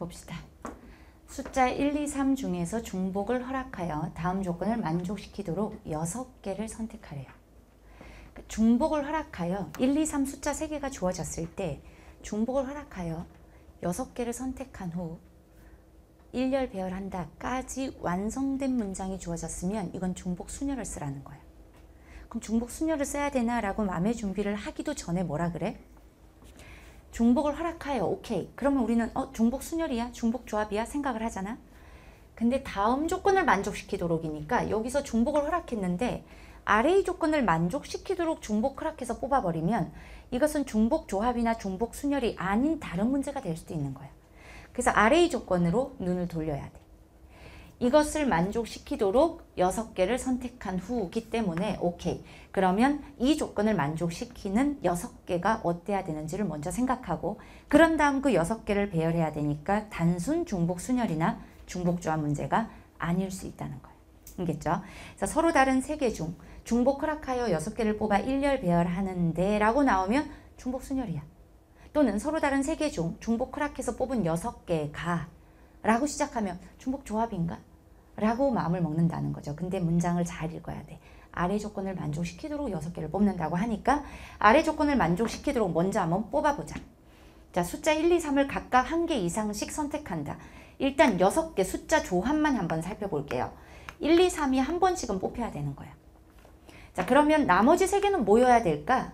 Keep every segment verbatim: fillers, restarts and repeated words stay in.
봅시다. 숫자 일, 이, 삼 중에서 중복을 허락하여 다음 조건을 만족시키도록 여섯 개를 선택하래요. 중복을 허락하여 일, 이, 삼 숫자 세 개가 주어졌을 때 중복을 허락하여 여섯 개를 선택한 후 일렬 배열한다 까지 완성된 문장이 주어졌으면 이건 중복 순열을 쓰라는 거야. 그럼 중복 순열을 써야 되나 라고 마음의 준비를 하기도 전에 뭐라 그래? 중복을 허락하여 오케이. 그러면 우리는 어 중복 순열이야? 중복 조합이야? 생각을 하잖아. 근데 다음 조건을 만족시키도록이니까 여기서 중복을 허락했는데 아래의 조건을 만족시키도록 중복 허락해서 뽑아버리면 이것은 중복 조합이나 중복 순열이 아닌 다른 문제가 될 수도 있는 거야. 그래서 아래의 조건으로 눈을 돌려야 돼. 이것을 만족시키도록 여섯 개를 선택한 후기 때문에 오케이. 그러면 이 조건을 만족시키는 여섯 개가 어때야 되는지를 먼저 생각하고 그런 다음 그 여섯 개를 배열해야 되니까 단순 중복 순열이나 중복 조합 문제가 아닐 수 있다는 거예요. 알겠죠? 그래서 서로 다른 세 개 중 중복 허락하여 여섯 개를 뽑아 일렬 배열하는데 라고 나오면 중복 순열이야. 또는 서로 다른 세 개 중 중복 허락해서 뽑은 여섯 개가 라고 시작하면 중복 조합인가? 라고 마음을 먹는다는 거죠. 근데 문장을 잘 읽어야 돼. 아래 조건을 만족시키도록 여섯 개를 뽑는다고 하니까 아래 조건을 만족시키도록 먼저 한번 뽑아보자. 자, 숫자 일, 이, 삼을 각각 한 개 이상씩 선택한다. 일단 여섯 개 숫자 조합만 한번 살펴볼게요. 일, 이, 삼이 한 번씩은 뽑혀야 되는 거야. 자, 그러면 나머지 세 개는 뭐여야 될까?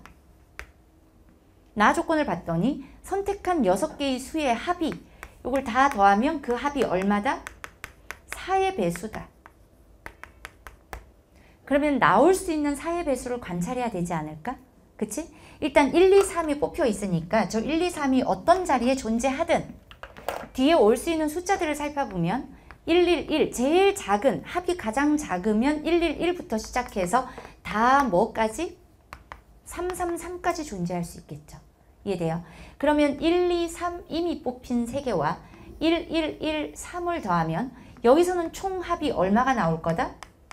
나 조건을 봤더니 선택한 여섯 개의 수의 합이 이걸 다 더하면 그 합이 얼마다? 사의 배수다. 그러면 나올 수 있는 사의 배수를 관찰해야 되지 않을까? 그치? 일단 일, 이, 삼이 뽑혀 있으니까 저 일, 이, 삼이 어떤 자리에 존재하든 뒤에 올 수 있는 숫자들을 살펴보면 일, 일, 일, 제일 작은 합이 가장 작으면 일, 일, 일부터 시작해서 다 뭐까지? 삼, 삼, 삼까지 존재할 수 있겠죠. 이해돼요? 그러면 일, 이, 삼 이미 뽑힌 세 개와 일, 일, 일, 삼을 더하면 여기서는 총 합이 얼마가 나올 거다?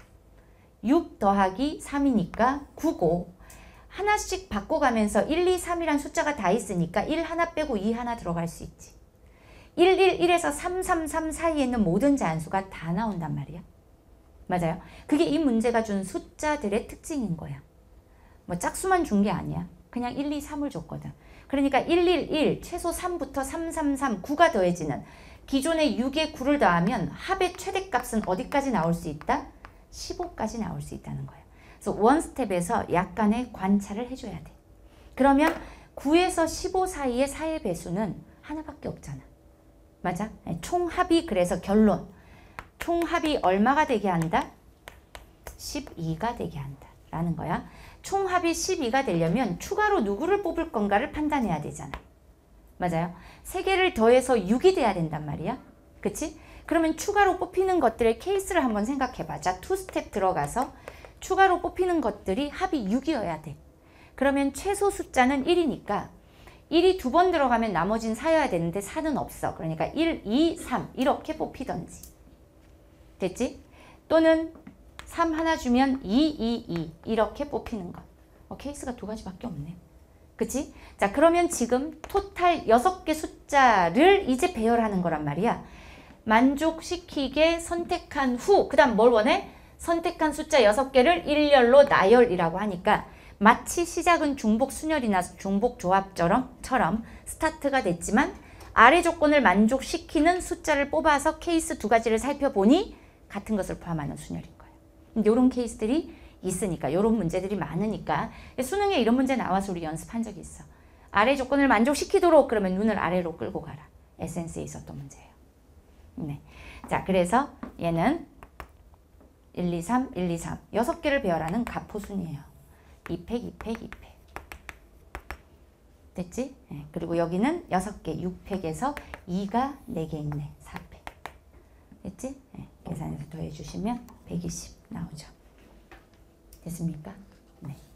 육 더하기 삼이니까 구고 하나씩 바꿔가면서 일, 이, 삼이란 숫자가 다 있으니까 일 하나 빼고 이 하나 들어갈 수 있지. 일, 일, 일에서 삼, 삼, 삼 사이에 있는 모든 자연수가 다 나온단 말이야. 맞아요? 그게 이 문제가 준 숫자들의 특징인 거야. 뭐 짝수만 준 게 아니야. 그냥 일, 이, 삼을 줬거든. 그러니까 일, 일, 일, 최소 삼부터 삼, 삼, 삼, 구가 더해지는 기존의 육에 구를 더하면 합의 최대값은 어디까지 나올 수 있다? 십오까지 나올 수 있다는 거예요. 그래서 원 스텝에서 약간의 관찰을 해줘야 돼. 그러면 구에서 십오 사이의 사의 배수는 하나밖에 없잖아. 맞아? 총합이 그래서 결론. 총합이 얼마가 되게 한다? 십이가 되게 한다. 라는 거야. 총합이 십이가 되려면 추가로 누구를 뽑을 건가를 판단해야 되잖아. 맞아요? 세 개를 더해서 육이 돼야 된단 말이야. 그치? 그러면 추가로 뽑히는 것들의 케이스를 한번 생각해봐. 자, 투 스텝 들어가서 추가로 뽑히는 것들이 합이 육이어야 돼. 그러면 최소 숫자는 일이니까 일이 두 번 들어가면 나머지는 사여야 되는데 사는 없어. 그러니까 일, 이, 삼 이렇게 뽑히던지. 됐지? 또는 삼 하나 주면 이, 이, 이 이렇게 뽑히는 것. 어, 케이스가 두 가지밖에 없네. 그치? 자, 그러면 지금 토탈 여섯 개 숫자를 이제 배열하는 거란 말이야. 만족시키게 선택한 후, 그 다음 뭘 원해? 선택한 숫자 여섯 개를 일렬로 나열이라고 하니까 마치 시작은 중복 순열이나 중복 조합처럼 처럼 스타트가 됐지만 아래 조건을 만족시키는 숫자를 뽑아서 케이스 두 가지를 살펴보니 같은 것을 포함하는 순열인 거예요. 이런 케이스들이 있으니까, 이런 문제들이 많으니까 수능에 이런 문제 나와서 우리 연습한 적이 있어. 아래 조건을 만족시키도록 그러면 눈을 아래로 끌고 가라. 에센스에 있었던 문제예요. 네. 자, 그래서 얘는 일, 이, 삼, 일, 이, 삼 여섯 개를 배열하는 가포순이에요. 이 팩, 이 팩, 이 팩. 됐지? 네. 그리고 여기는 여섯 개, 육 팩에서 이가 네 개 있네. 사 팩. 됐지? 네. 계산해서 더해주시면 백이십 나오죠. 됐습니까? 네.